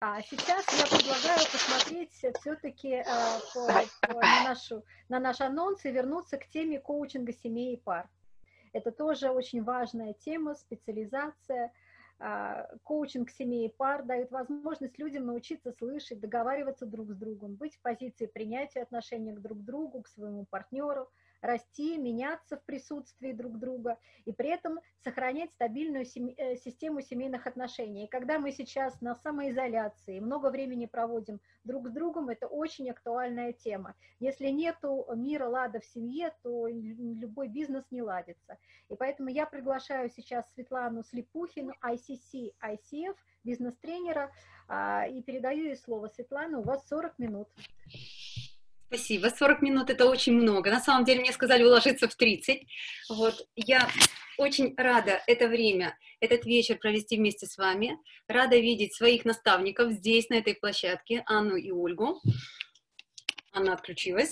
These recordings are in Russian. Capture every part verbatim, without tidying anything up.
А сейчас я предлагаю посмотреть все-таки а, по, по, на, нашу, на наш анонс и вернуться к теме коучинга семей и пар. Это тоже очень важная тема, специализация. А, коучинг семей и пар дает возможность людям научиться слышать, договариваться друг с другом, быть в позиции принятия отношения к друг другу, к своему партнеру, расти, меняться в присутствии друг друга и при этом сохранять стабильную сем... систему семейных отношений. И когда мы сейчас на самоизоляции, много времени проводим друг с другом, это очень актуальная тема. Если нету мира, лада в семье, то любой бизнес не ладится. И поэтому я приглашаю сейчас Светлану Слепухину, ай си си ай си эф, бизнес-тренера, и передаю ей слово. Светлана, у вас сорок минут. Спасибо. сорок минут — это очень много. На самом деле мне сказали уложиться в тридцать. Вот. Я очень рада это время, этот вечер провести вместе с вами. Рада видеть своих наставников здесь, на этой площадке, Анну и Ольгу. Анна отключилась.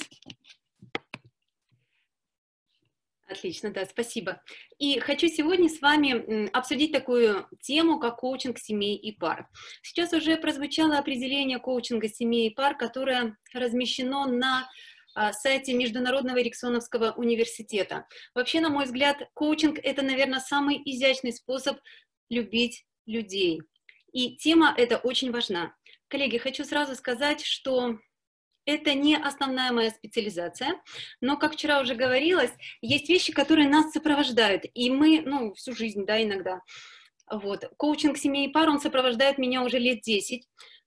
Отлично, да, спасибо. И хочу сегодня с вами обсудить такую тему, как коучинг семей и пар. Сейчас уже прозвучало определение коучинга семей и пар, которое размещено на сайте Международного Эриксоновского университета. Вообще, на мой взгляд, коучинг — это, наверное, самый изящный способ любить людей. И тема эта очень важна. Коллеги, хочу сразу сказать, что это не основная моя специализация, но, как вчера уже говорилось, есть вещи, которые нас сопровождают, и мы, ну, всю жизнь, да, иногда. Вот. Коучинг семей и пар, он сопровождает меня уже лет десять,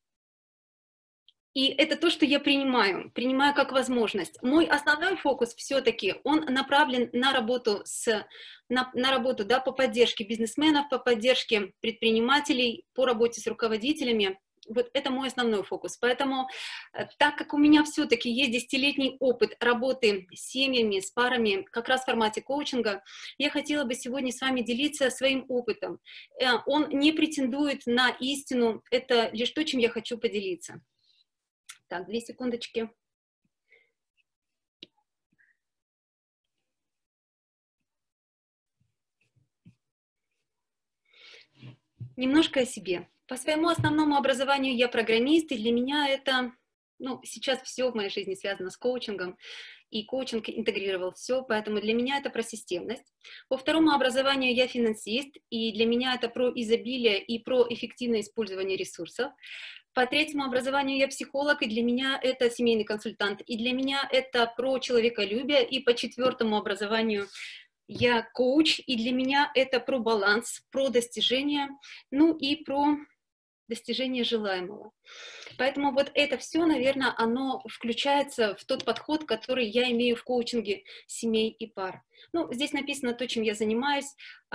и это то, что я принимаю, принимаю как возможность. Мой основной фокус все-таки, он направлен на работу, с, на, на работу, да, по поддержке бизнесменов, по поддержке предпринимателей, по работе с руководителями. Вот это мой основной фокус. Поэтому, так как у меня все-таки есть десятилетний опыт работы с семьями, с парами, как раз в формате коучинга, я хотела бы сегодня с вами делиться своим опытом. Он не претендует на истину, это лишь то, чем я хочу поделиться. Так, две секундочки. Немножко о себе. По своему основному образованию я программист, и для меня это, ну, сейчас все в моей жизни связано с коучингом, и коучинг интегрировал все, поэтому для меня это про системность. По второму образованию я финансист, и для меня это про изобилие и про эффективное использование ресурсов. По третьему образованию я психолог, и для меня это семейный консультант, и для меня это про человеколюбие, и по четвертому образованию я коуч, и для меня это про баланс, про достижение, ну и про достижение желаемого. Поэтому вот это все, наверное, оно включается в тот подход, который я имею в коучинге семей и пар. Ну, здесь написано то, чем я занимаюсь.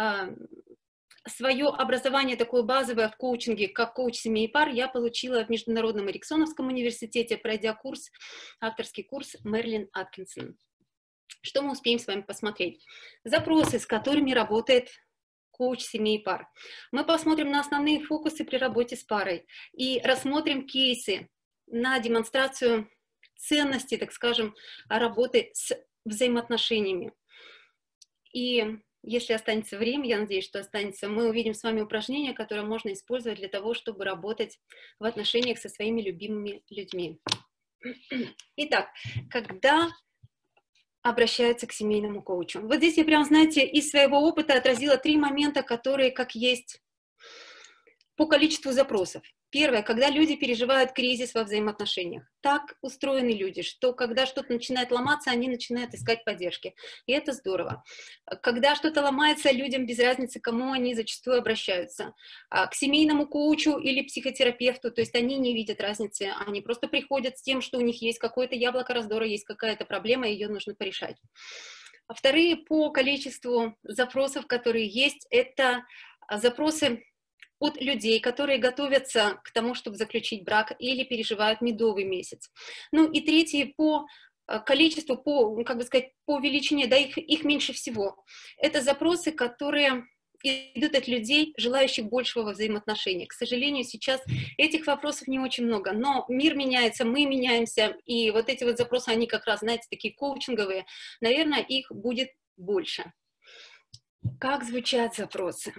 Свое образование такое базовое в коучинге, как коуч семей и пар, я получила в Международном Эриксоновском университете, пройдя курс, авторский курс Мэрилин Аткинсон. Что мы успеем с вами посмотреть? Запросы, с которыми работает коуч семей и пар. Мы посмотрим на основные фокусы при работе с парой и рассмотрим кейсы на демонстрацию ценности, так скажем, работы с взаимоотношениями. И если останется время, я надеюсь, что останется, мы увидим с вами упражнения, которые можно использовать для того, чтобы работать в отношениях со своими любимыми людьми. Итак, когда обращаются к семейному коучу. Вот здесь я прям, знаете, из своего опыта отразила три момента, которые как есть по количеству запросов. Первое, когда люди переживают кризис во взаимоотношениях. Так устроены люди, что когда что-то начинает ломаться, они начинают искать поддержки. И это здорово. Когда что-то ломается, людям без разницы, к кому они зачастую обращаются. К семейному коучу или психотерапевту, то есть они не видят разницы, они просто приходят с тем, что у них есть какое-то яблоко раздора, есть какая-то проблема, ее нужно порешать. А вторые по количеству запросов, которые есть, это запросы от людей, которые готовятся к тому, чтобы заключить брак или переживают медовый месяц. Ну и третье по количеству, по, как бы сказать, по величине, да, их, их меньше всего. Это запросы, которые идут от людей, желающих большего во взаимоотношениях. К сожалению, сейчас этих вопросов не очень много, но мир меняется, мы меняемся, и вот эти вот запросы, они как раз, знаете, такие коучинговые, наверное, их будет больше. Как звучат запросы?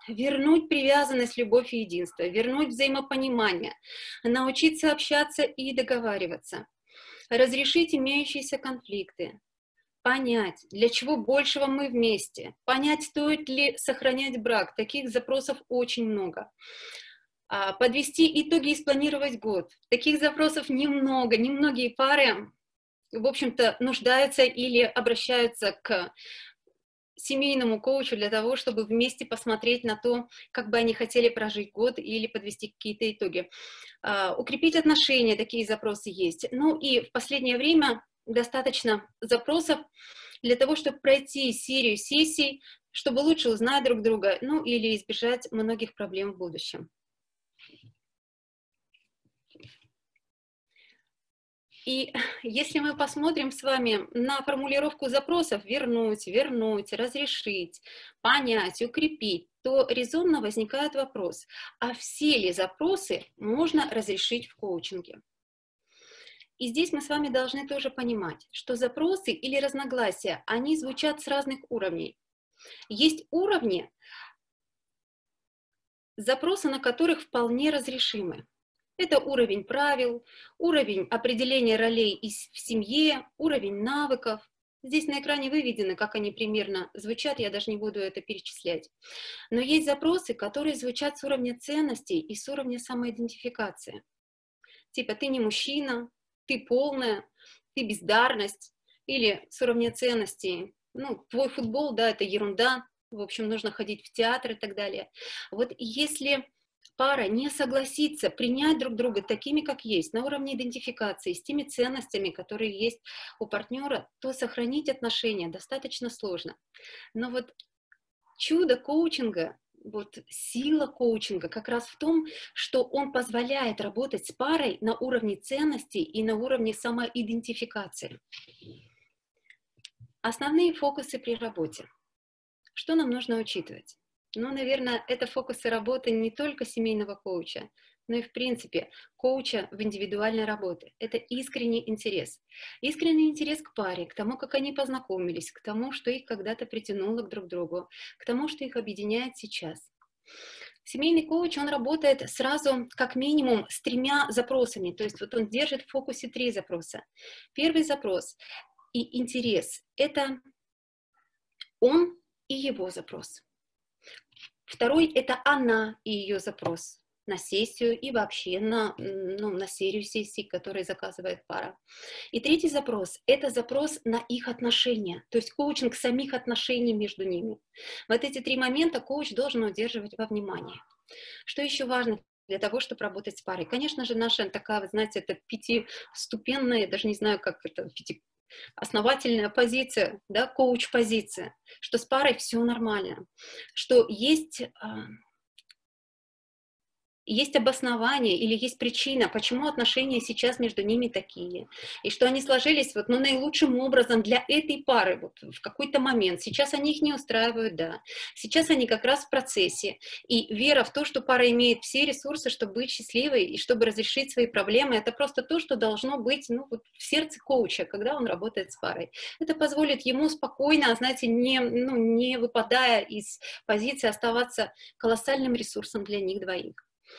вернуть привязанность, любовь и единство, вернуть взаимопонимание, научиться общаться и договариваться, разрешить имеющиеся конфликты, понять, для чего большего мы вместе, понять, стоит ли сохранять брак. Таких запросов очень много. Подвести итоги и спланировать год. Таких запросов немного. Немногие пары, в общем-то, нуждаются или обращаются к семейному коучу для того, чтобы вместе посмотреть на то, как бы они хотели прожить год или подвести какие-то итоги. Укрепить отношения, такие запросы есть. Ну и в последнее время достаточно запросов для того, чтобы пройти серию сессий, чтобы лучше узнать друг друга, ну или избежать многих проблем в будущем. И если мы посмотрим с вами на формулировку запросов «вернуть», «вернуть», «разрешить», «понять», «укрепить», то резонно возникает вопрос, а все ли запросы можно разрешить в коучинге? И здесь мы с вами должны тоже понимать, что запросы или разногласия, они звучат с разных уровней. Есть уровни, запросы на которых вполне разрешимы. Это уровень правил, уровень определения ролей в семье, уровень навыков. Здесь на экране выведены, как они примерно звучат, я даже не буду это перечислять. Но есть запросы, которые звучат с уровня ценностей и с уровня самоидентификации. Типа «ты не мужчина», «ты полная», «ты бездарность», или с уровня ценностей. Ну, твой футбол, да, это ерунда, в общем, нужно ходить в театр и так далее. Вот если пара не согласится принять друг друга такими, как есть, на уровне идентификации, с теми ценностями, которые есть у партнера, то сохранить отношения достаточно сложно. Но вот чудо коучинга, вот сила коучинга как раз в том, что он позволяет работать с парой на уровне ценностей и на уровне самоидентификации. Основные фокусы при работе. Что нам нужно учитывать? Ну, наверное, это фокусы работы не только семейного коуча, но и, в принципе, коуча в индивидуальной работе. Это искренний интерес. Искренний интерес к паре, к тому, как они познакомились, к тому, что их когда-то притянуло к друг другу, к тому, что их объединяет сейчас. Семейный коуч, он работает сразу как минимум с тремя запросами, то есть вот он держит в фокусе три запроса. Первый запрос и интерес – это он и его запрос. Второй – это она и ее запрос на сессию и вообще на, ну, на серию сессий, которые заказывает пара. И третий запрос – это запрос на их отношения, то есть коучинг самих отношений между ними. Вот эти три момента коуч должен удерживать во внимании. Что еще важно для того, чтобы работать с парой? Конечно же, наша такая, вы знаете, это пятиступенная, я даже не знаю, как это, пяти... основательная позиция, да, коуч-позиция, что с парой все нормально, что есть, а, есть обоснование или есть причина, почему отношения сейчас между ними такие, и что они сложились вот, ну, наилучшим образом для этой пары вот, в какой-то момент. Сейчас они их не устраивают, да. Сейчас они как раз в процессе. И вера в то, что пара имеет все ресурсы, чтобы быть счастливой и чтобы разрешить свои проблемы, это просто то, что должно быть, ну, вот, в сердце коуча, когда он работает с парой. Это позволит ему спокойно, знаете, не, ну, не выпадая из позиции, оставаться колоссальным ресурсом для них двоих.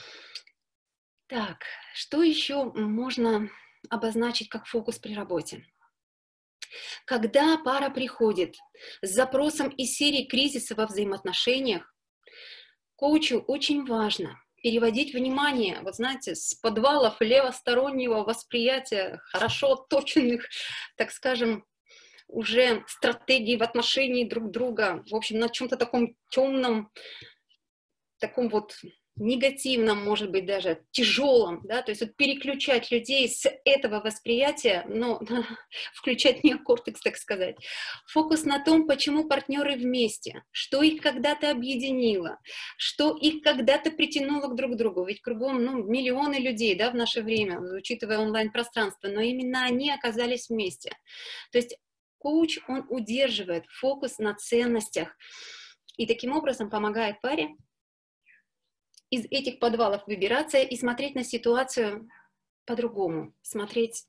Так, что еще можно обозначить как фокус при работе? Когда пара приходит с запросом из серии кризиса во взаимоотношениях, коучу очень важно переводить внимание, вот знаете, с подвалов левостороннего восприятия хорошо отточенных, так скажем, уже стратегий в отношении друг друга, в общем, на чем-то таком темном, таком вот негативном, может быть, даже тяжелом, да, то есть вот переключать людей с этого восприятия, ну, включать неокортекс, так сказать. Фокус на том, почему партнеры вместе, что их когда-то объединило, что их когда-то притянуло к друг другу, ведь кругом, ну, миллионы людей, да, в наше время, учитывая онлайн-пространство, но именно они оказались вместе. То есть коуч, он удерживает фокус на ценностях и таким образом помогает паре из этих подвалов выбираться и смотреть на ситуацию по-другому, смотреть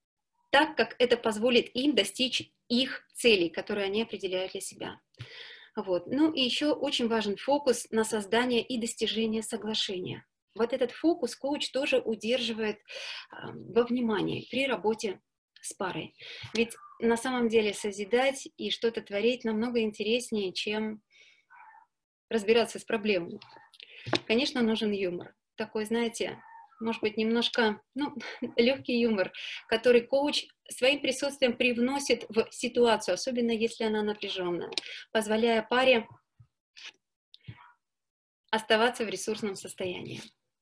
так, как это позволит им достичь их целей, которые они определяют для себя. Вот. Ну и еще очень важен фокус на создание и достижение соглашения. Вот этот фокус коуч тоже удерживает а, во внимании при работе с парой. Ведь на самом деле созидать и что-то творить намного интереснее, чем разбираться с проблемами. Конечно, нужен юмор. Такой, знаете, может быть, немножко, ну, легкий юмор, который коуч своим присутствием привносит в ситуацию, особенно если она напряженная, позволяя паре оставаться в ресурсном состоянии.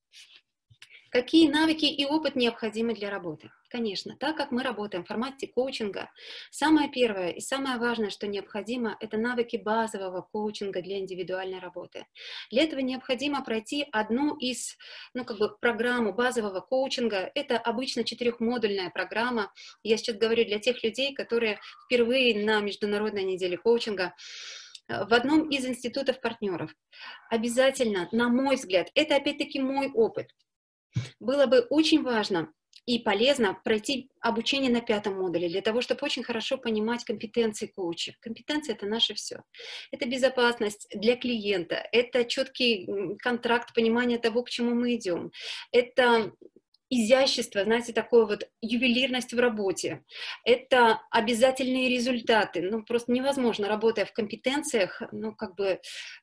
Какие навыки и опыт необходимы для работы? Конечно, так как мы работаем в формате коучинга, самое первое и самое важное, что необходимо, это навыки базового коучинга для индивидуальной работы. Для этого необходимо пройти одну из, ну, как бы программу базового коучинга. Это обычно четырехмодульная программа. Я сейчас говорю для тех людей, которые впервые на Международной неделе коучинга в одном из институтов партнеров. Обязательно, на мой взгляд, это опять-таки мой опыт. Было бы очень важно и полезно пройти обучение на пятом модуле для того, чтобы очень хорошо понимать компетенции коуча. Компетенция – это наше все. Это безопасность для клиента, это четкий контракт, понимание того, к чему мы идем. Это изящество, знаете, такое вот ювелирность в работе. Это обязательные результаты. Ну, просто невозможно, работая в компетенциях, ну, как бы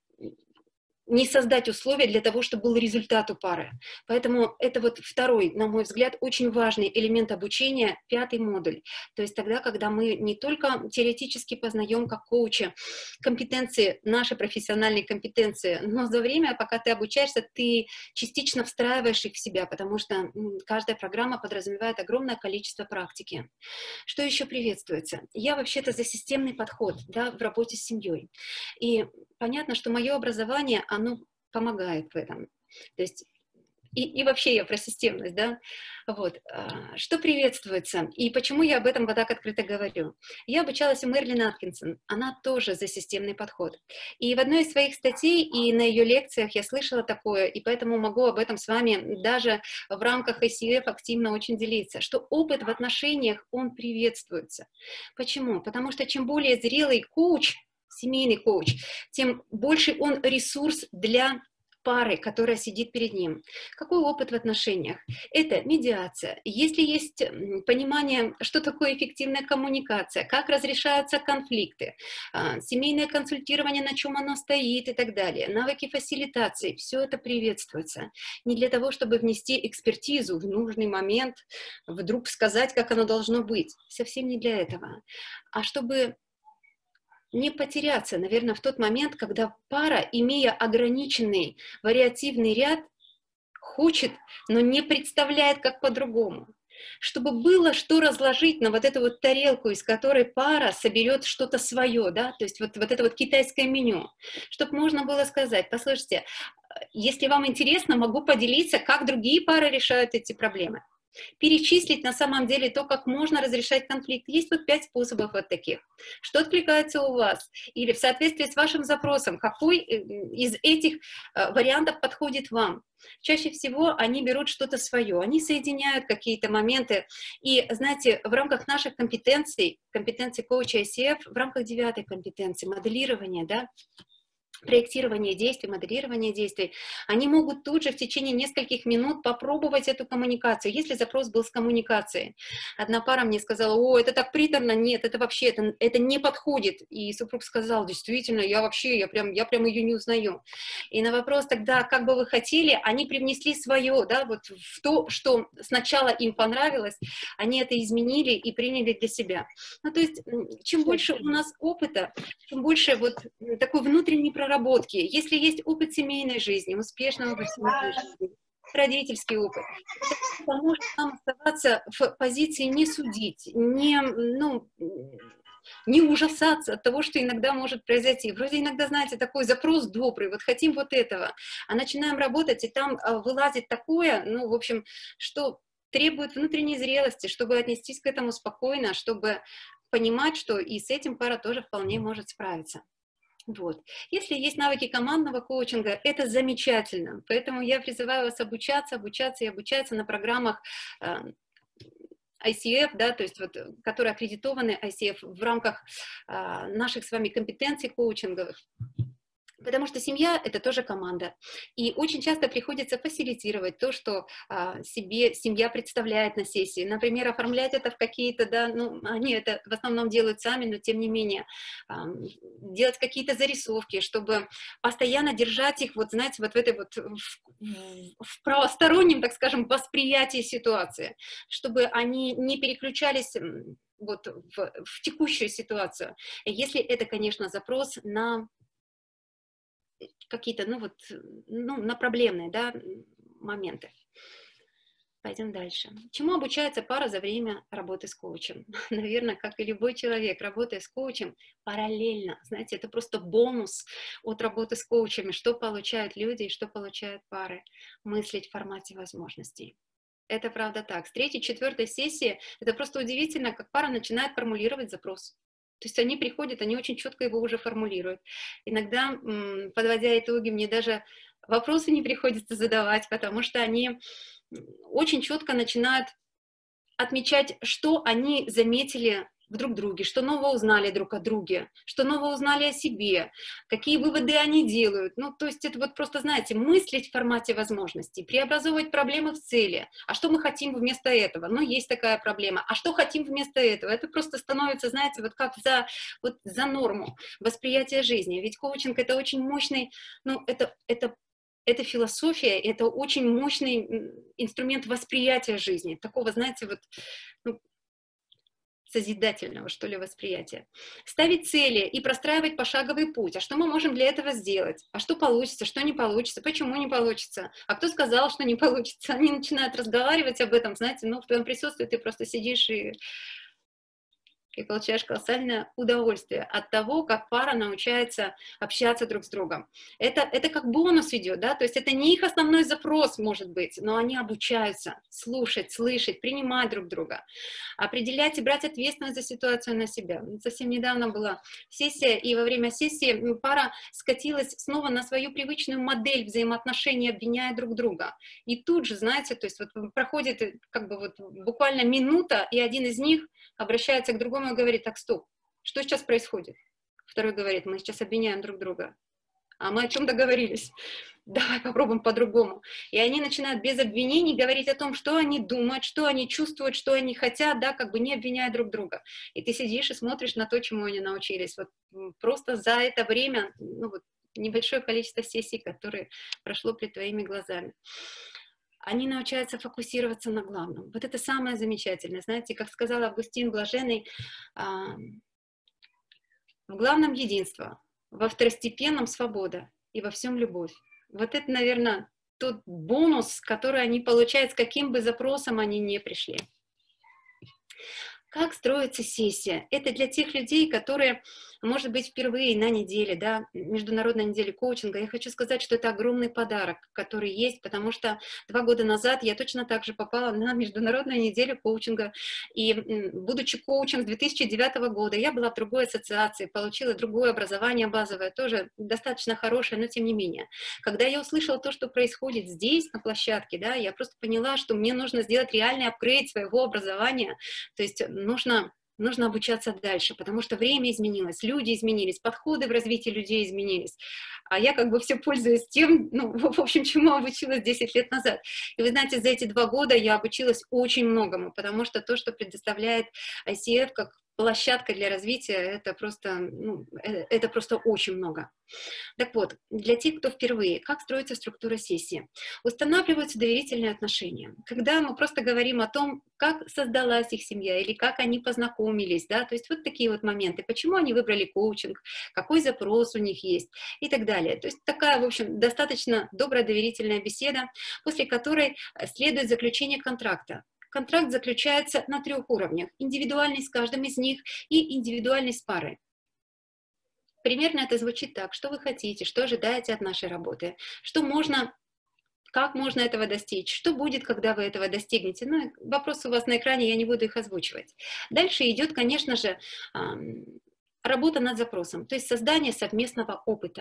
не создать условия для того, чтобы был результат у пары. Поэтому это вот второй, на мой взгляд, очень важный элемент обучения, пятый модуль. То есть тогда, когда мы не только теоретически познаем как коучи компетенции, наши профессиональные компетенции, но за время, пока ты обучаешься, ты частично встраиваешь их в себя, потому что каждая программа подразумевает огромное количество практики. Что еще приветствуется? Я вообще-то за системный подход, да, в работе с семьей. И понятно, что мое образование, оно помогает в этом. То есть, и, и вообще я про системность, да. Вот. Что приветствуется, и почему я об этом вот так открыто говорю? Я обучалась у Мерлин Аткинсон, она тоже за системный подход. И в одной из своих статей и на ее лекциях я слышала такое, и поэтому могу об этом с вами даже в рамках ай си эф активно очень делиться, что опыт в отношениях, он приветствуется. Почему? Потому что чем более зрелый коуч, семейный коуч, тем больше он ресурс для пары, которая сидит перед ним. Какой опыт в отношениях? Это медиация. Если есть понимание, что такое эффективная коммуникация, как разрешаются конфликты, семейное консультирование, на чем оно стоит и так далее, навыки фасилитации, все это приветствуется. Не для того, чтобы внести экспертизу в нужный момент, вдруг сказать, как оно должно быть. Совсем не для этого. А чтобы не потеряться, наверное, в тот момент, когда пара, имея ограниченный вариативный ряд, хочет, но не представляет, как по-другому. Чтобы было что разложить на вот эту вот тарелку, из которой пара соберет что-то свое, да, то есть вот, вот это вот китайское меню, чтобы можно было сказать: послушайте, если вам интересно, могу поделиться, как другие пары решают эти проблемы. Перечислить на самом деле то, как можно разрешать конфликт. Есть вот пять способов вот таких. Что откликается у вас? Или в соответствии с вашим запросом, какой из этих вариантов подходит вам? Чаще всего они берут что-то свое, они соединяют какие-то моменты. И, знаете, в рамках наших компетенций, компетенций коуча ай си эф, в рамках девятой компетенции, моделирования, да, проектирование действий, моделирование действий, они могут тут же в течение нескольких минут попробовать эту коммуникацию, если запрос был с коммуникацией. Одна пара мне сказала: о, это так приторно, нет, это вообще, это, это не подходит. И супруг сказал: действительно, я вообще, я прям, я прям ее не узнаю. И на вопрос тогда, как бы вы хотели, они привнесли свое, да, вот в то, что сначала им понравилось, они это изменили и приняли для себя. Ну, то есть, чем больше у нас опыта, тем больше вот такой внутренний проработки. Если есть опыт семейной жизни, успешный опыт семейной жизни, родительский опыт, это поможет нам оставаться в позиции не судить, не, ну, не ужасаться от того, что иногда может произойти. Вроде иногда, знаете, такой запрос добрый, вот хотим вот этого, а начинаем работать, и там вылазит такое, ну, в общем, что требует внутренней зрелости, чтобы отнестись к этому спокойно, чтобы понимать, что и с этим пара тоже вполне может справиться. Вот. Если есть навыки командного коучинга, это замечательно. Поэтому я призываю вас обучаться, обучаться и обучаться на программах э, ай си эф, да, то есть вот, которые аккредитованы ай си эф в рамках а, наших с вами компетенций коучинговых. Потому что семья – это тоже команда. И очень часто приходится фасилитировать то, что а, себе семья представляет на сессии. Например, оформлять это в какие-то, да, ну, они это в основном делают сами, но тем не менее, а, делать какие-то зарисовки, чтобы постоянно держать их, вот, знаете, вот в этой вот, в, в правостороннем, так скажем, восприятии ситуации, чтобы они не переключались вот в, в текущую ситуацию. Если это, конечно, запрос на какие-то, ну вот, ну, на проблемные, да, моменты. Пойдем дальше. Чему обучается пара за время работы с коучем? Наверное, как и любой человек, работая с коучем, параллельно, знаете, это просто бонус от работы с коучами, что получают люди и что получают пары. Мыслить в формате возможностей. Это правда так. С третьей, четвертой сессии это просто удивительно, как пара начинает формулировать запрос. То есть они приходят, они очень четко его уже формулируют. Иногда, подводя итоги, мне даже вопросы не приходится задавать, потому что они очень четко начинают отмечать, что они заметили в друг друге, что нового узнали друг о друге, что нового узнали о себе, какие выводы они делают. Ну, то есть это вот просто, знаете, мыслить в формате возможностей, преобразовывать проблемы в цели. А что мы хотим вместо этого? Ну, есть такая проблема. А что хотим вместо этого? Это просто становится, знаете, вот как за, вот за норму восприятия жизни. Ведь коучинг — это очень мощный, ну, это, это Это философия, это очень мощный инструмент восприятия жизни, такого, знаете, вот, ну, созидательного, что ли, восприятия. Ставить цели и простраивать пошаговый путь. А что мы можем для этого сделать? А что получится, что не получится, почему не получится? А кто сказал, что не получится? Они начинают разговаривать об этом, знаете, ну, в твоем присутствии ты просто сидишь и... и получаешь колоссальное удовольствие от того, как пара научается общаться друг с другом. Это, это как бонус идет, да, то есть это не их основной запрос, может быть, но они обучаются слушать, слышать, принимать друг друга, определять и брать ответственность за ситуацию на себя. Совсем недавно была сессия, и во время сессии пара скатилась снова на свою привычную модель взаимоотношений, обвиняя друг друга. И тут же, знаете, то есть вот проходит как бы вот буквально минута, и один из них обращается к другому и говорит: так, стоп, что сейчас происходит? Второй говорит: мы сейчас обвиняем друг друга. А мы о чем договорились? Давай попробуем по-другому. И они начинают без обвинений говорить о том, что они думают, что они чувствуют, что они хотят, да, как бы не обвиняя друг друга. И ты сидишь и смотришь на то, чему они научились. Вот просто за это время, ну вот, небольшое количество сессий, которые прошло пред твоими глазами. Они научаются фокусироваться на главном. Вот это самое замечательное. Знаете, как сказал Августин Блаженный, в главном единство, во второстепенном свобода и во всем любовь. Вот это, наверное, тот бонус, который они получают, с каким бы запросом они ни пришли. Как строится сессия? Это для тех людей, которые, может быть, впервые на неделе, да, международной неделе коучинга. Я хочу сказать, что это огромный подарок, который есть, потому что два года назад я точно так же попала на международную неделю коучинга. И, будучи коучем с две тысячи девятого года, я была в другой ассоциации, получила другое образование базовое, тоже достаточно хорошее, но тем не менее. Когда я услышала то, что происходит здесь, на площадке, да, я просто поняла, что мне нужно сделать реальный апгрейд своего образования, то есть нужно, нужно обучаться дальше, потому что время изменилось, люди изменились, подходы в развитии людей изменились. А я как бы все пользуюсь тем, ну, в общем, чему обучилась десять лет назад. И вы знаете, за эти два года я обучилась очень многому, потому что то, что предоставляет ай си эф как площадка для развития, это просто, ну, это просто очень много. Так вот, для тех, кто впервые, как строится структура сессии? Устанавливаются доверительные отношения. Когда мы просто говорим о том, как создалась их семья или как они познакомились, да, то есть вот такие вот моменты, почему они выбрали коучинг, какой запрос у них есть и так далее. То есть такая, в общем, достаточно добрая доверительная беседа, после которой следует заключение контракта. Контракт заключается на трех уровнях. Индивидуальный с каждым из них и индивидуальный с парой. Примерно это звучит так: что вы хотите, что ожидаете от нашей работы, что можно, как можно этого достичь, что будет, когда вы этого достигнете. Ну, вопросы у вас на экране, я не буду их озвучивать. Дальше идет, конечно же, работа над запросом, то есть создание совместного опыта.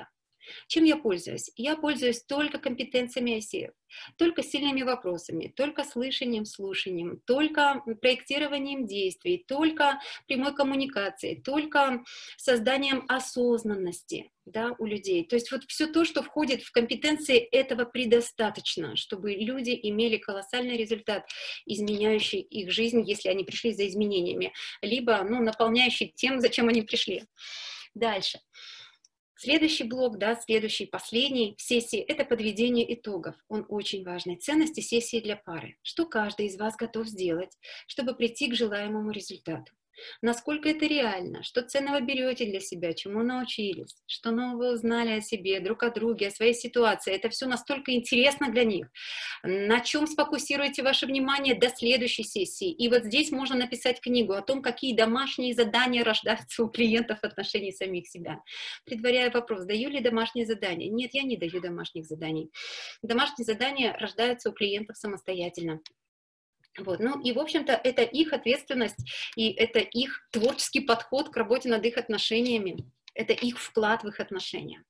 Чем я пользуюсь? Я пользуюсь только компетенциями ай си эф, только сильными вопросами, только слышанием, слушанием, только проектированием действий, только прямой коммуникацией, только созданием осознанности, да, у людей. То есть вот все то, что входит в компетенции, этого предостаточно, чтобы люди имели колоссальный результат, изменяющий их жизнь, если они пришли за изменениями, либо, ну, наполняющий тем, зачем они пришли. Дальше. Следующий блок, да, следующий, последний сессии – это подведение итогов. Он очень важный. Ценности сессии для пары. Что каждый из вас готов сделать, чтобы прийти к желаемому результату? Насколько это реально? Что ценного берете для себя? Чему научились? Что нового узнали о себе, друг о друге, о своей ситуации? Это все настолько интересно для них. На чем сфокусируете ваше внимание до следующей сессии? И вот здесь можно написать книгу о том, какие домашние задания рождаются у клиентов в отношении самих себя. Предваряя вопрос, даю ли домашние задания? Нет, я не даю домашних заданий. Домашние задания рождаются у клиентов самостоятельно. Вот. Ну и, в общем-то, это их ответственность, и это их творческий подход к работе над их отношениями, это их вклад в их отношения.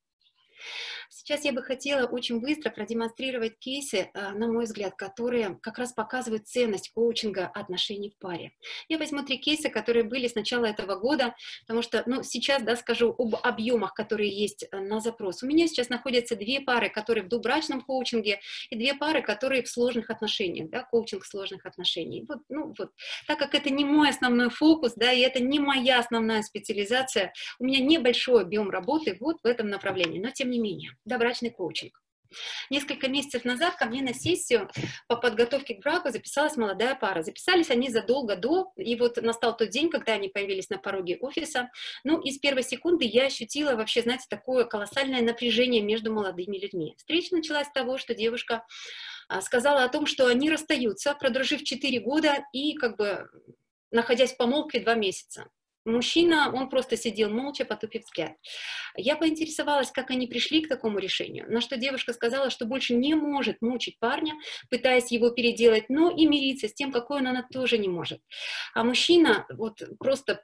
Сейчас я бы хотела очень быстро продемонстрировать кейсы, на мой взгляд, которые как раз показывают ценность коучинга отношений в паре. Я возьму три кейса, которые были с начала этого года, потому что, ну, сейчас, да, скажу об объемах, которые есть на запрос. У меня сейчас находятся две пары, которые в добрачном коучинге, и две пары, которые в сложных отношениях, да, коучинг сложных отношений. Вот, ну, вот. Так как это не мой основной фокус, да, и это не моя основная специализация, у меня небольшой объем работы вот в этом направлении, но тем не менее. Добрачный коучинг. Несколько месяцев назад ко мне на сессию по подготовке к браку записалась молодая пара. Записались они задолго до, и вот настал тот день, когда они появились на пороге офиса. Ну, и с первой секунды я ощутила вообще, знаете, такое колоссальное напряжение между молодыми людьми. Встреча началась с того, что девушка сказала о том, что они расстаются, продружив четыре года и как бы находясь в помолвке два месяца. Мужчина, он просто сидел молча, потупив взгляд. Я поинтересовалась, как они пришли к такому решению, на что девушка сказала, что больше не может мучить парня, пытаясь его переделать, но и мириться с тем, какой он, она тоже не может. А мужчина вот просто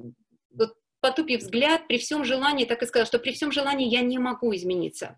вот, потупив взгляд, при всем желании, так и сказал, что при всем желании я не могу измениться.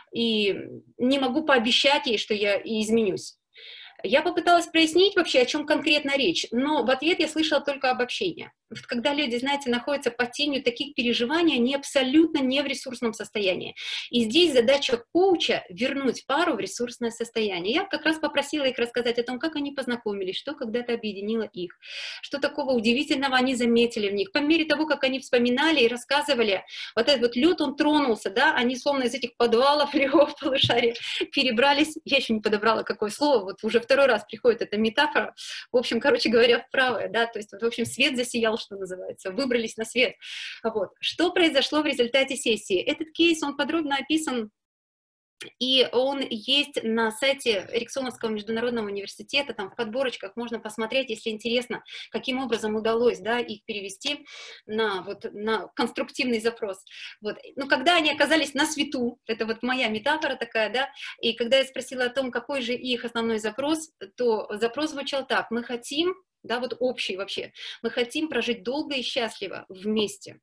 И не могу пообещать ей, что я изменюсь. Я попыталась прояснить вообще, о чем конкретно речь, но в ответ я слышала только обобщение. Когда люди, знаете, находятся под тенью таких переживаний, они абсолютно не в ресурсном состоянии. И здесь задача коуча — вернуть пару в ресурсное состояние. Я как раз попросила их рассказать о том, как они познакомились, что когда-то объединило их, что такого удивительного они заметили в них. По мере того, как они вспоминали и рассказывали, вот этот вот лед, он тронулся, да, они словно из этих подвалов левого полушария перебрались, я еще не подобрала какое слово, вот уже второй раз приходит эта метафора, в общем, короче говоря, в правое, да, то есть, вот, в общем, свет засиял, что называется, выбрались на свет. Вот. Что произошло в результате сессии? Этот кейс, он подробно описан, и он есть на сайте Эриксоновского международного университета, там в подборочках можно посмотреть, если интересно, каким образом удалось, да, их перевести на, вот, на конструктивный запрос. Вот. Но когда они оказались на свету, это вот моя метафора такая, да, и когда я спросила о том, какой же их основной запрос, то запрос звучал так: мы хотим, да, вот общий вообще, мы хотим прожить долго и счастливо вместе.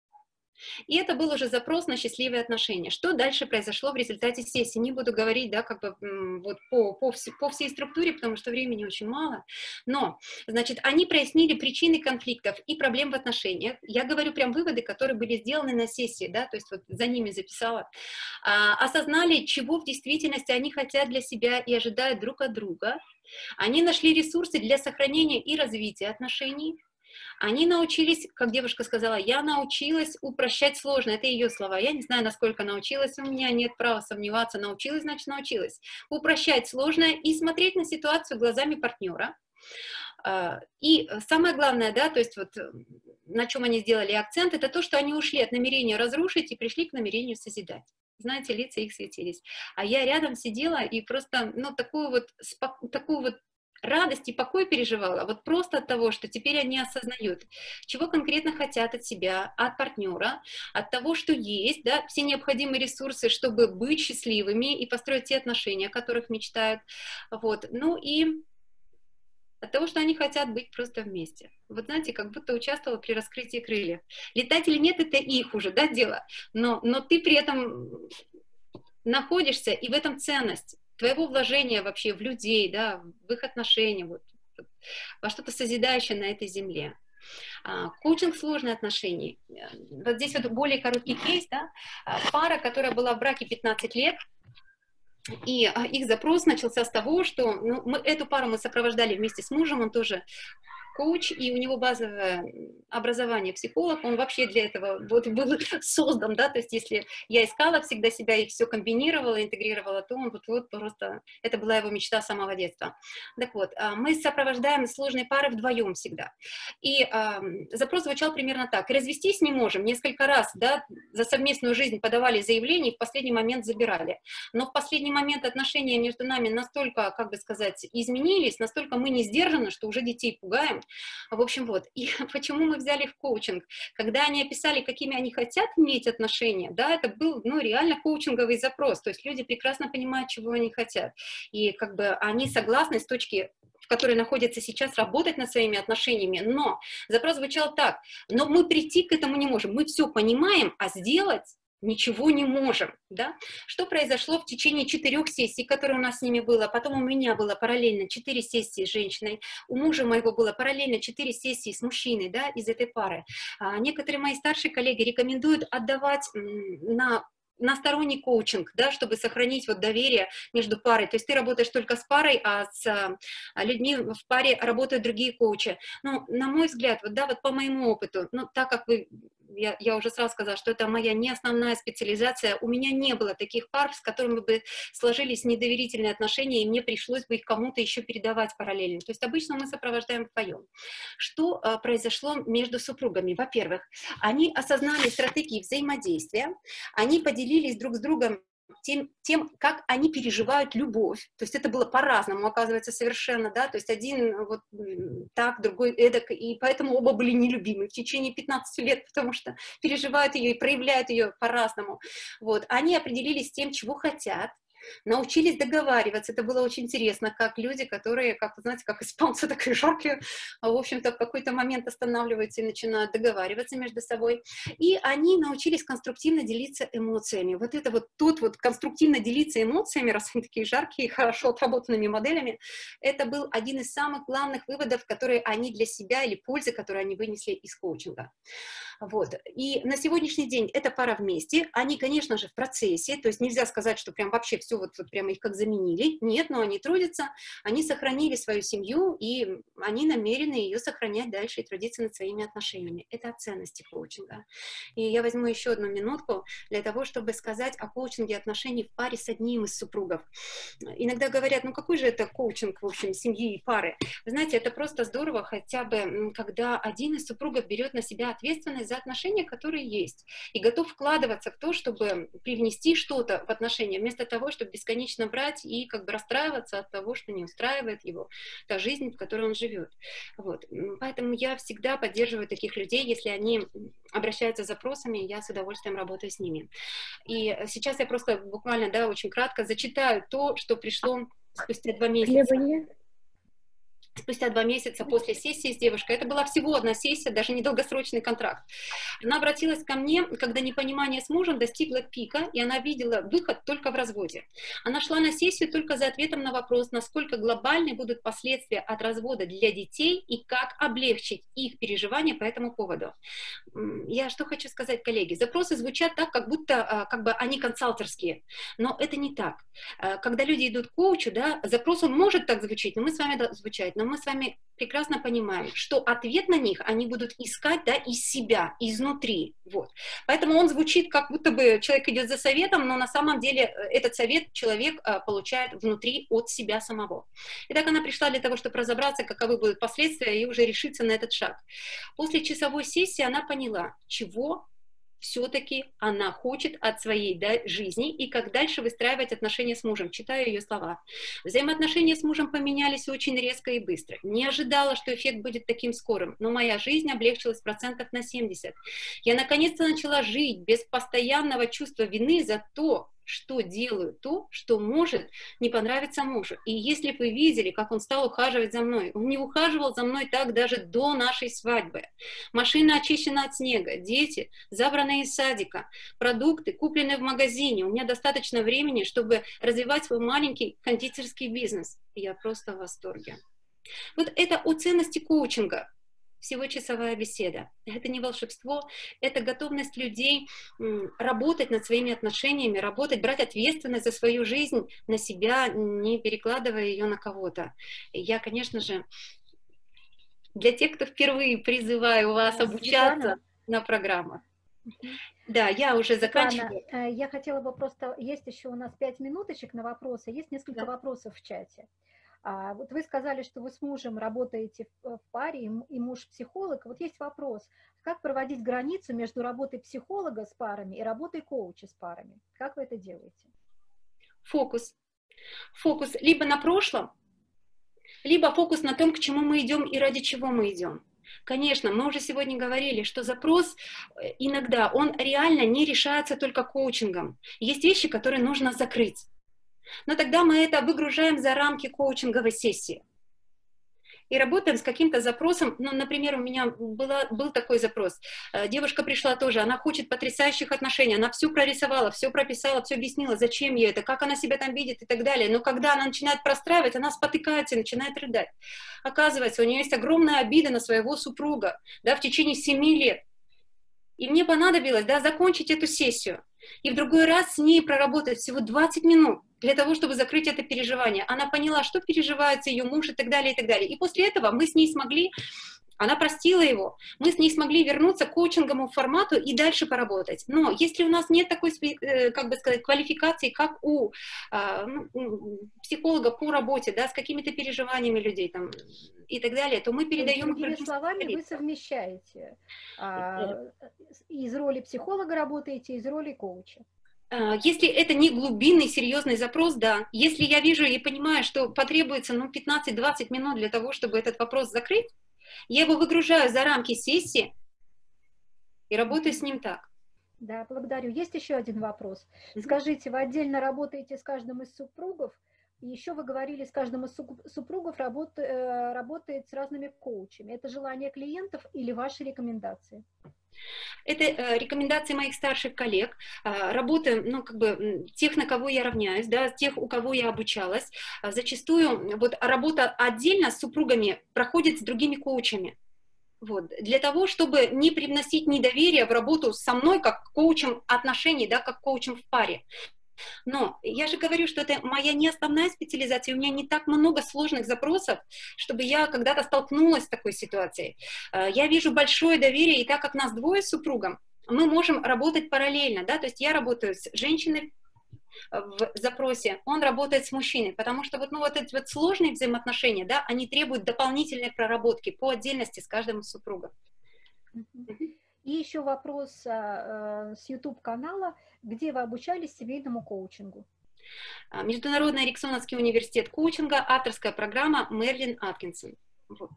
И это был уже запрос на счастливые отношения. Что дальше произошло в результате сессии? Не буду говорить, да, как бы вот по, по, по всей структуре, потому что времени очень мало. Но, значит, они прояснили причины конфликтов и проблем в отношениях. Я говорю прям выводы, которые были сделаны на сессии, да, то есть вот за ними записала. А, осознали, чего в действительности они хотят для себя и ожидают друг от друга. Они нашли ресурсы для сохранения и развития отношений. Они научились, как девушка сказала, я научилась упрощать сложно, это ее слова, я не знаю, насколько научилась, у меня нет права сомневаться, научилась, значит научилась, упрощать сложное и смотреть на ситуацию глазами партнера. И самое главное, да, то есть вот на чем они сделали акцент, это то, что они ушли от намерения разрушить и пришли к намерению созидать. Знаете, лица их светились. А я рядом сидела и просто, ну, такую вот, такую вот радость и покой переживала, вот просто от того, что теперь они осознают, чего конкретно хотят от себя, от партнера, от того, что есть, да, все необходимые ресурсы, чтобы быть счастливыми и построить те отношения, о которых мечтают, вот, ну и От того, что они хотят быть просто вместе. Вот знаете, как будто участвовала при раскрытии крыльев. Летать или нет, это их уже, да, дело. Но, но ты при этом находишься, и в этом ценность твоего вложения вообще в людей, да, в их отношения, вот, во что-то созидающее на этой земле. А, коучинг сложных отношений. Вот здесь вот более короткий кейс, да, пара, которая была в браке пятнадцать лет, и их запрос начался с того, что ну, мы, эту пару мы сопровождали вместе с мужем, он тоже коуч, и у него базовое образование психолог, он вообще для этого вот был создан, да, то есть если я искала всегда себя и все комбинировала, интегрировала, то он вот, вот просто, это была его мечта с самого детства. Так вот, мы сопровождаем сложные пары вдвоем всегда, и а, запрос звучал примерно так: развестись не можем, несколько раз, да, за совместную жизнь подавали заявление, и в последний момент забирали, но в последний момент отношения между нами настолько, как бы сказать, изменились, настолько мы не сдержаны, что уже детей пугаем. В общем, вот, и почему мы взяли в коучинг? Когда они описали, какими они хотят иметь отношения, да, это был, ну, реально коучинговый запрос, то есть люди прекрасно понимают, чего они хотят, и как бы они согласны с точки, в которой находятся сейчас, работать над своими отношениями, но запрос звучал так: но мы прийти к этому не можем, мы все понимаем, а сделать ничего не можем, да? Что произошло в течение четырех сессий, которые у нас с ними было, потом у меня было параллельно четыре сессии с женщиной, у мужа моего было параллельно четыре сессии с мужчиной, да, из этой пары. А некоторые мои старшие коллеги рекомендуют отдавать на на сторонний коучинг, да, чтобы сохранить вот доверие между парой. То есть ты работаешь только с парой, а с а, людьми в паре работают другие коучи. Ну, на мой взгляд, вот, да, вот по моему опыту, ну, так как вы, я, я уже сразу сказала, что это моя не основная специализация, у меня не было таких пар, с которыми бы сложились недоверительные отношения, и мне пришлось бы их кому-то еще передавать параллельно. То есть обычно мы сопровождаем вдвоем. Что а, произошло между супругами? Во-первых, они осознали стратегии взаимодействия, они поделились делились друг с другом тем, тем, как они переживают любовь, то есть это было по-разному, оказывается, совершенно, да, то есть один вот так, другой эдак, и поэтому оба были нелюбимы в течение пятнадцати лет, потому что переживают ее и проявляют ее по-разному, вот, они определились с тем, чего хотят, научились договариваться, это было очень интересно, как люди, которые, как вы знаете, как испанцы, так и жаркие, в общем-то, в какой-то момент останавливаются и начинают договариваться между собой, и они научились конструктивно делиться эмоциями, вот это вот тут вот конструктивно делиться эмоциями, раз они такие жаркие, хорошо отработанными моделями, это был один из самых главных выводов, которые они для себя, или пользы, которые они вынесли из коучинга. Вот. И на сегодняшний день эта пара вместе, они, конечно же, в процессе, то есть нельзя сказать, что прям вообще все вот, вот прямо их как заменили, нет, но они трудятся, они сохранили свою семью, и они намерены ее сохранять дальше и трудиться над своими отношениями. Это о ценности коучинга. И я возьму еще одну минутку для того, чтобы сказать о коучинге отношений в паре с одним из супругов. Иногда говорят, ну какой же это коучинг, в общем, семьи и пары? Вы знаете, это просто здорово, хотя бы, когда один из супругов берет на себя ответственность за отношения, которые есть, и готов вкладываться в то, чтобы привнести что-то в отношения, вместо того, чтобы бесконечно брать и как бы расстраиваться от того, что не устраивает его та жизнь, в которой он живет. Вот. Поэтому я всегда поддерживаю таких людей, если они обращаются с запросами, я с удовольствием работаю с ними. И сейчас я просто буквально, да, очень кратко зачитаю то, что пришло спустя два месяца. Спустя два месяца после сессии с девушкой, это была всего одна сессия, даже не долгосрочный контракт. Она обратилась ко мне, когда непонимание с мужем достигло пика, и она видела выход только в разводе. Она шла на сессию только за ответом на вопрос, насколько глобальны будут последствия от развода для детей и как облегчить их переживания по этому поводу. Я что хочу сказать, коллеги, запросы звучат так, как будто как бы они консалтерские, но это не так. Когда люди идут к коучу, да, запрос он может так звучать, но мы с вами звучать, но мы с вами прекрасно понимаем, что ответ на них они будут искать, да, из себя, изнутри, вот. Поэтому он звучит, как будто бы человек идет за советом, но на самом деле этот совет человек а, получает внутри от себя самого. Итак, она пришла для того, чтобы разобраться, каковы будут последствия, и уже решиться на этот шаг. После часовой сессии она поняла, чего все-таки она хочет от своей, да, жизни и как дальше выстраивать отношения с мужем. Читаю ее слова. Взаимоотношения с мужем поменялись очень резко и быстро. Не ожидала, что эффект будет таким скорым, но моя жизнь облегчилась процентов на семьдесят. Я наконец-то начала жить без постоянного чувства вины за то, что делаю то, что может не понравиться мужу. И если бы вы видели, как он стал ухаживать за мной, он не ухаживал за мной так даже до нашей свадьбы. Машина очищена от снега, дети забраны из садика, продукты куплены в магазине. У меня достаточно времени, чтобы развивать свой маленький кондитерский бизнес. И я просто в восторге. Вот это о ценности коучинга. Всего часовая беседа. Это не волшебство, это готовность людей работать над своими отношениями, работать, брать ответственность за свою жизнь на себя, не перекладывая ее на кого-то. Я, конечно же, для тех, кто впервые, призываю вас обучаться Светлана, на программах. Да, я уже заканчиваю. Светлана, я хотела бы просто... Есть еще у нас пять минуточек на вопросы. Есть несколько да. вопросов в чате. А, вот вы сказали, что вы с мужем работаете в, в паре, и, и муж психолог. Вот есть вопрос, как проводить границу между работой психолога с парами и работой коуча с парами? Как вы это делаете? Фокус. Фокус либо на прошлом, либо фокус на том, к чему мы идем и ради чего мы идем. Конечно, мы уже сегодня говорили, что запрос иногда, он реально не решается только коучингом. Есть вещи, которые нужно закрыть. Но тогда мы это выгружаем за рамки коучинговой сессии. И работаем с каким-то запросом. Ну, например, у меня была, был такой запрос. Девушка пришла тоже, она хочет потрясающих отношений, она все прорисовала, все прописала, все объяснила, зачем ей это, как она себя там видит и так далее. Но когда она начинает простраивать, она спотыкается и начинает рыдать. Оказывается, у нее есть огромная обида на своего супруга, да, в течение семи лет. И мне понадобилось, да, закончить эту сессию. И в другой раз с ней проработать всего двадцать минут для того, чтобы закрыть это переживание. Она поняла, что переживает ее муж и так далее, и так далее. И после этого мы с ней смогли, она простила его, мы с ней смогли вернуться к коучинговому формату и дальше поработать. Но если у нас нет такой, как бы сказать, квалификации, как у ну, психолога по работе, да, с какими-то переживаниями людей там, и так далее, то мы передаем... Другими словами, вы совмещаете. А, из роли психолога работаете, из роли коуча. Если это не глубинный, серьезный запрос, да. Если я вижу и понимаю, что потребуется ну, пятнадцать-двадцать минут для того, чтобы этот вопрос закрыть, я его выгружаю за рамки сессии и работаю с ним так. Да, благодарю. Есть еще один вопрос. Скажите, вы отдельно работаете с каждым из супругов? И еще вы говорили, с каждым из супругов работ, работает с разными коучами. Это желание клиентов или ваши рекомендации? Это э, рекомендации моих старших коллег, э, работы, ну, как бы, тех, на кого я равняюсь, да, тех, у кого я обучалась. Э, зачастую вот работа отдельно с супругами проходит с другими коучами. Вот. Для того, чтобы не привносить недоверие в работу со мной, как коучем отношений, да, как коучем в паре. Но я же говорю, что это моя не основная специализация, у меня не так много сложных запросов, чтобы я когда-то столкнулась с такой ситуацией. Я вижу большое доверие, и так как нас двое с супругом, мы можем работать параллельно, да, то есть я работаю с женщиной в запросе, он работает с мужчиной, потому что вот, ну, вот эти вот сложные взаимоотношения, да, они требуют дополнительной проработки по отдельности с каждым из супругов. И еще вопрос э, с YouTube-канала, где вы обучались семейному коучингу? Международный Эриксоновский университет коучинга, авторская программа Мерлин Аткинсон. Вот.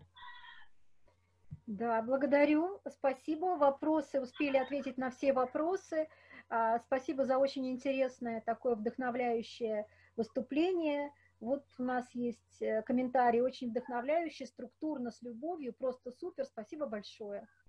Да, благодарю, спасибо. Вопросы, успели ответить на все вопросы. Спасибо за очень интересное, такое вдохновляющее выступление. Вот у нас есть комментарий, очень вдохновляющий, структурно, с любовью, просто супер, спасибо большое.